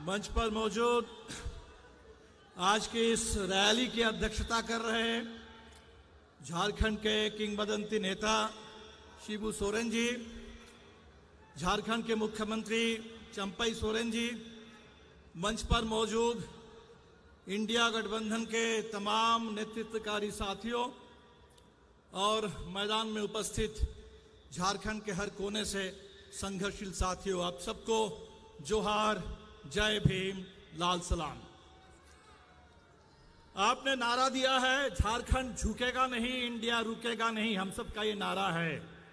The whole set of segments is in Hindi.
मंच पर मौजूद आज की इस रैली की अध्यक्षता कर रहे हैं झारखंड के किंगवदंती नेता शिबू सोरेन जी, झारखंड के मुख्यमंत्री चंपई सोरेन जी, मंच पर मौजूद इंडिया गठबंधन के तमाम नेतृत्वकारी साथियों और मैदान में उपस्थित झारखंड के हर कोने से संघर्षशील साथियों, आप सबको जोहार, जय भीम, लाल सलाम। आपने नारा दिया है झारखंड झुकेगा नहीं, इंडिया रुकेगा नहीं। हम सबका ये नारा है।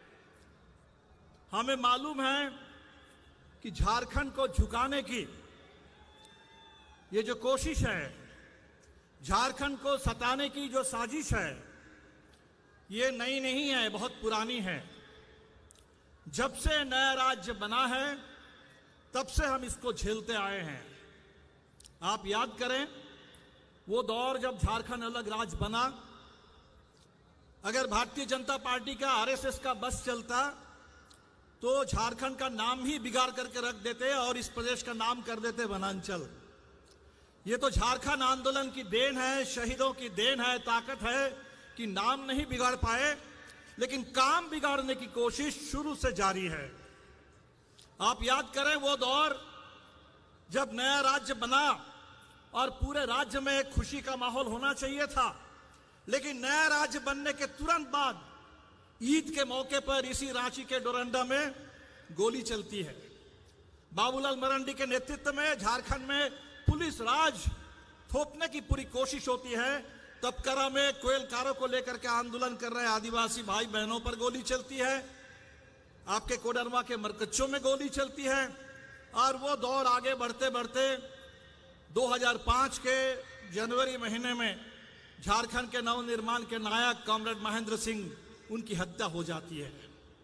हमें मालूम है कि झारखंड को झुकाने की ये जो कोशिश है, झारखंड को सताने की जो साजिश है, ये नई नहीं है, बहुत पुरानी है। जब से नया राज्य बना है तब से हम इसको झेलते आए हैं। आप याद करें वो दौर जब झारखंड अलग राज्य बना, अगर भारतीय जनता पार्टी का आरएसएस का बस चलता तो झारखंड का नाम ही बिगाड़ करके रख देते और इस प्रदेश का नाम कर देते वनांचल। ये तो झारखंड आंदोलन की देन है, शहीदों की देन है, ताकत है कि नाम नहीं बिगाड़ पाए, लेकिन काम बिगाड़ने की कोशिश शुरू से जारी है। आप याद करें वो दौर जब नया राज्य बना और पूरे राज्य में खुशी का माहौल होना चाहिए था, लेकिन नया राज्य बनने के तुरंत बाद ईद के मौके पर इसी रांची के डोरंडा में गोली चलती है। बाबूलाल मरांडी के नेतृत्व में झारखंड में पुलिस राज थोपने की पूरी कोशिश होती है। तपकरा में कोयलकारों को लेकर के आंदोलन कर रहे आदिवासी भाई बहनों पर गोली चलती है, आपके कोडरमा के मरकच्चों में गोली चलती है। और वो दौर आगे बढ़ते बढ़ते 2005 के जनवरी महीने में झारखंड के नवनिर्माण के नायक कॉमरेड महेंद्र सिंह, उनकी हत्या हो जाती है।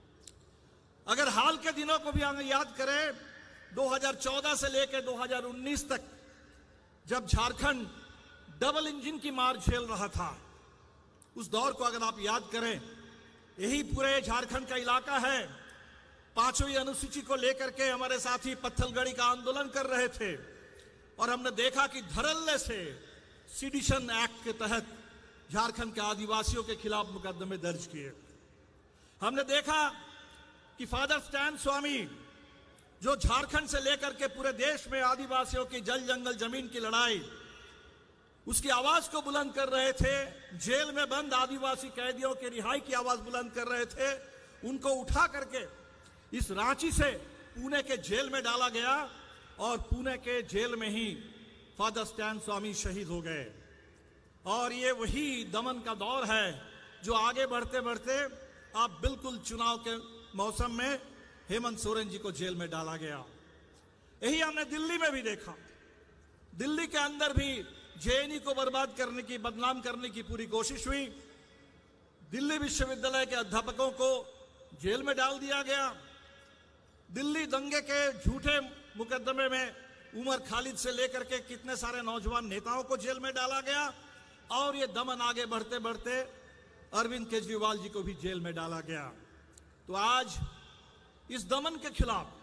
अगर हाल के दिनों को भी हम याद करें, 2014 से लेकर 2019 तक जब झारखंड डबल इंजन की मार झेल रहा था, उस दौर को अगर आप याद करें, यही पूरे झारखंड का इलाका है। 5वीं अनुसूची को लेकर के हमारे साथी पत्थलगड़ी का आंदोलन कर रहे थे और हमने देखा कि धड़ल्ले से सीडिशन एक्ट के तहत झारखंड के आदिवासियों के खिलाफ मुकदमे दर्ज किए। हमने देखा कि फादर स्टैन स्वामी, जो झारखंड से लेकर के पूरे देश में आदिवासियों की जल जंगल जमीन की लड़ाई, उसकी आवाज को बुलंद कर रहे थे, जेल में बंद आदिवासी कैदियों के रिहाई की आवाज बुलंद कर रहे थे, उनको उठा करके इस रांची से पुणे के जेल में डाला गया और पुणे के जेल में ही फादर स्टैन स्वामी शहीद हो गए। और ये वही दमन का दौर है जो आगे बढ़ते बढ़ते आप बिल्कुल चुनाव के मौसम में हेमंत सोरेन जी को जेल में डाला गया। यही हमने दिल्ली में भी देखा। दिल्ली के अंदर भी जेएनयू को बर्बाद करने की, बदनाम करने की पूरी कोशिश हुई। दिल्ली विश्वविद्यालय के अध्यापकों को जेल में डाल दिया गया। दिल्ली दंगे के झूठे मुकदमे में उमर खालिद से लेकर के कितने सारे नौजवान नेताओं को जेल में डाला गया। और ये दमन आगे बढ़ते बढ़ते अरविंद केजरीवाल जी को भी जेल में डाला गया। तो आज इस दमन के खिलाफ,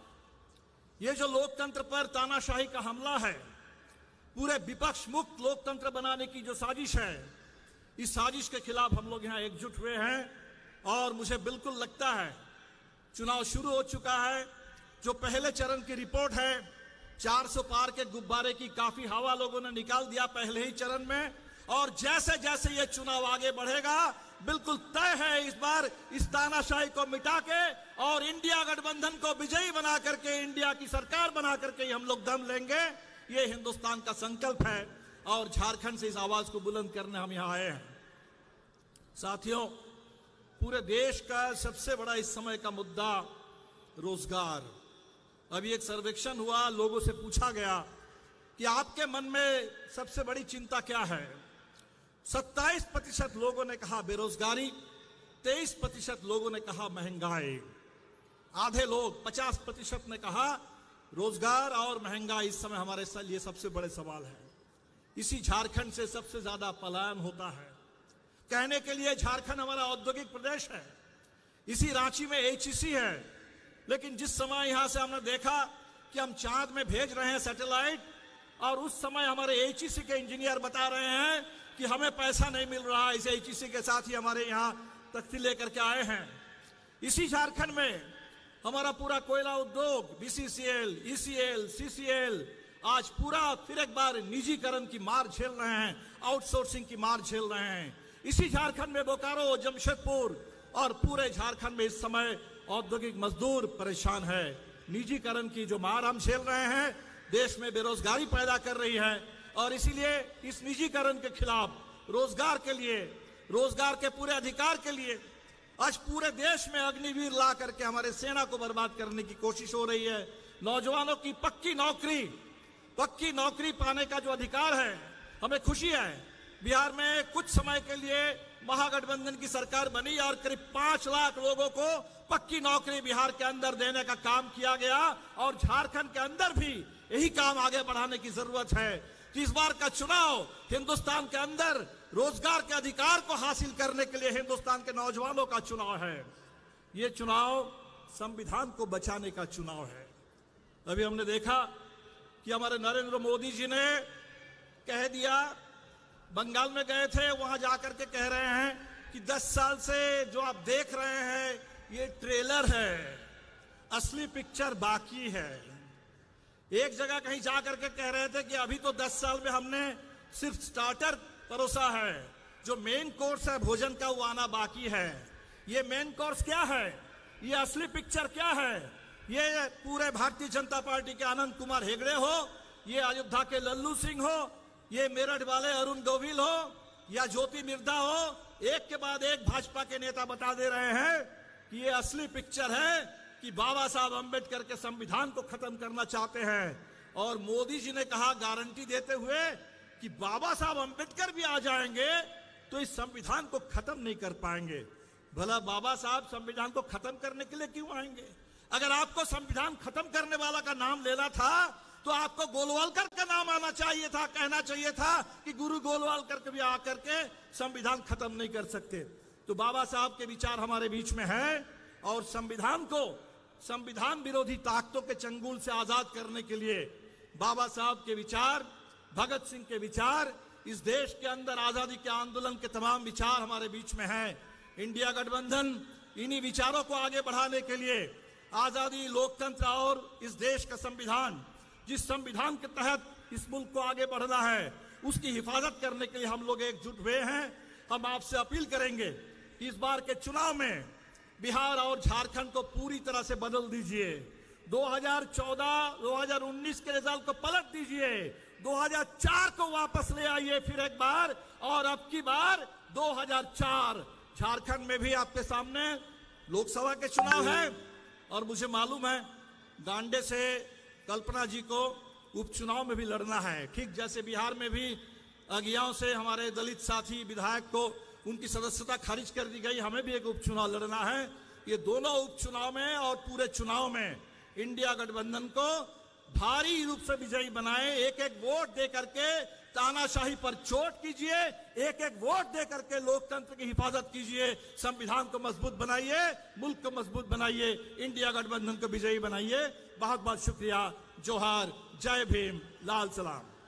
ये जो लोकतंत्र पर तानाशाही का हमला है, पूरे विपक्ष मुक्त लोकतंत्र बनाने की जो साजिश है, इस साजिश के खिलाफ हम लोग यहां एकजुट हुए हैं। और मुझे बिल्कुल लगता है चुनाव शुरू हो चुका है। जो पहले चरण की रिपोर्ट है, 400 पार के गुब्बारे की काफी हवा लोगों ने निकाल दिया पहले ही चरण में। और जैसे जैसे ये चुनाव आगे बढ़ेगा, बिल्कुल तय है इस बार इस तानाशाही को मिटा के और इंडिया गठबंधन को विजयी बना करके, इंडिया की सरकार बना करके हम लोग दम लेंगे। ये हिंदुस्तान का संकल्प है और झारखंड से इस आवाज को बुलंद करने हम यहां आए हैं। साथियों, पूरे देश का सबसे बड़ा इस समय का मुद्दा रोजगार। अभी एक सर्वेक्षण हुआ, लोगों से पूछा गया कि आपके मन में सबसे बड़ी चिंता क्या है। 27% लोगों ने कहा बेरोजगारी, 23% लोगों ने कहा महंगाई, आधे लोग 50% ने कहा रोजगार और महंगाई इस समय हमारे लिए सबसे बड़े सवाल है। इसी झारखंड से सबसे ज्यादा पलायन होता है। कहने के लिए झारखंड हमारा औद्योगिक प्रदेश है, इसी रांची में एचईसी है, लेकिन जिस समय यहां से हमने देखा कि हम चांद में भेज रहे हैं सैटेलाइट, और उस समय हमारे एचईसी के इंजीनियर बता रहे हैं कि हमें पैसा नहीं मिल रहा। इस एचईसी के साथ ही हमारे यहाँ तख्ती लेकर के आए हैं। इसी झारखंड में हमारा पूरा कोयला उद्योग, बीसीसीएल, ईसीएल, सीसीएल आज पूरा फिर एक बार निजीकरण की मार झेल रहे हैं, आउटसोर्सिंग की मार झेल रहे हैं। इसी झारखंड में बोकारो, जमशेदपुर और पूरे झारखंड में इस समय औद्योगिक मजदूर परेशान है। निजीकरण की जो मार हम झेल रहे हैं देश में बेरोजगारी पैदा कर रही है और इसीलिए इस निजीकरण के खिलाफ रोजगार के लिए, रोजगार के पूरे अधिकार के लिए आज पूरे देश में अग्निवीर ला करके हमारे सेना को बर्बाद करने की कोशिश हो रही है। नौजवानों की पक्की नौकरी पाने का जो अधिकार है, हमें खुशी है बिहार में कुछ समय के लिए महागठबंधन की सरकार बनी और करीब 5 लाख लोगों को पक्की नौकरी बिहार के अंदर देने का काम किया गया और झारखंड के अंदर भी यही काम आगे बढ़ाने की जरूरत है कि इस बार का चुनाव हिंदुस्तान के अंदर रोजगार के अधिकार को हासिल करने के लिए हिंदुस्तान के नौजवानों का चुनाव है। ये चुनाव संविधान को बचाने का चुनाव है। अभी हमने देखा कि हमारे नरेंद्र मोदी जी ने कह दिया, बंगाल में गए थे, वहां जाकर के कह रहे हैं कि 10 साल से जो आप देख रहे हैं ये ट्रेलर है, असली पिक्चर बाकी है। एक जगह कहीं जाकर के कह रहे थे कि अभी तो 10 साल में हमने सिर्फ स्टार्टर परोसा है, जो मेन कोर्स है भोजन का वो आना बाकी है। ये मेन कोर्स क्या है, ये असली पिक्चर क्या है? ये पूरे भारतीय जनता पार्टी के आनंद कुमार हेगड़े हो, ये अयोध्या के लल्लू सिंह हो, ये मेरठ वाले अरुण गोविल हो या ज्योति मिर्धा हो, एक के बाद एक भाजपा के नेता बता दे रहे हैं कि ये असली पिक्चर है कि बाबा साहब अंबेडकर के संविधान को खत्म करना चाहते हैं। और मोदी जी ने कहा गारंटी देते हुए कि बाबा साहब अंबेडकर भी आ जाएंगे तो इस संविधान को खत्म नहीं कर पाएंगे। भला बाबा साहब संविधान को खत्म करने के लिए क्यों आएंगे? अगर आपको संविधान खत्म करने वाला का नाम लेना था तो आपको गोलवालकर का नाम आना चाहिए था, कहना चाहिए था कि गुरु गोलवालकर कभी आकर के संविधान खत्म नहीं कर सकते। तो बाबा साहब के विचार हमारे बीच में हैं और संविधान को संविधान विरोधी ताकतों के चंगुल से आजाद करने के लिए बाबा साहब के विचार, भगत सिंह के विचार, इस देश के अंदर आजादी के आंदोलन के तमाम विचार हमारे बीच में हैं। इंडिया गठबंधन इन्हीं विचारों को आगे बढ़ाने के लिए आजादी, लोकतंत्र और इस देश का संविधान, जिस संविधान के तहत इस मुल्क को आगे बढ़ना है, उसकी हिफाजत करने के लिए हम लोग एकजुट हुए हैं। हम आपसे अपील करेंगे कि इस बार के चुनाव में बिहार और झारखंड को पूरी तरह से बदल दीजिए। 2014-2019 के रिजल्ट को पलट दीजिए, 2004 को वापस ले आइए फिर एक बार, और अब की बार 2004 झारखंड में भी आपके सामने लोकसभा के चुनाव है और मुझे मालूम है गांडे से कल्पना जी को उपचुनाव में भी लड़ना है। ठीक जैसे बिहार में भी अगियाओं से हमारे दलित साथी विधायक को उनकी सदस्यता खारिज कर दी गई, हमें भी एक उपचुनाव लड़ना है। ये दोनों उपचुनाव में और पूरे चुनाव में इंडिया गठबंधन को भारी रूप से विजयी बनाए। एक एक वोट दे करके तानाशाही पर चोट कीजिए, एक एक वोट दे करके लोकतंत्र की हिफाजत कीजिए, संविधान को मजबूत बनाइए, मुल्क को मजबूत बनाइए, इंडिया गठबंधन को विजयी बनाइए। बहुत बहुत शुक्रिया। जोहार, जय भीम, लाल सलाम।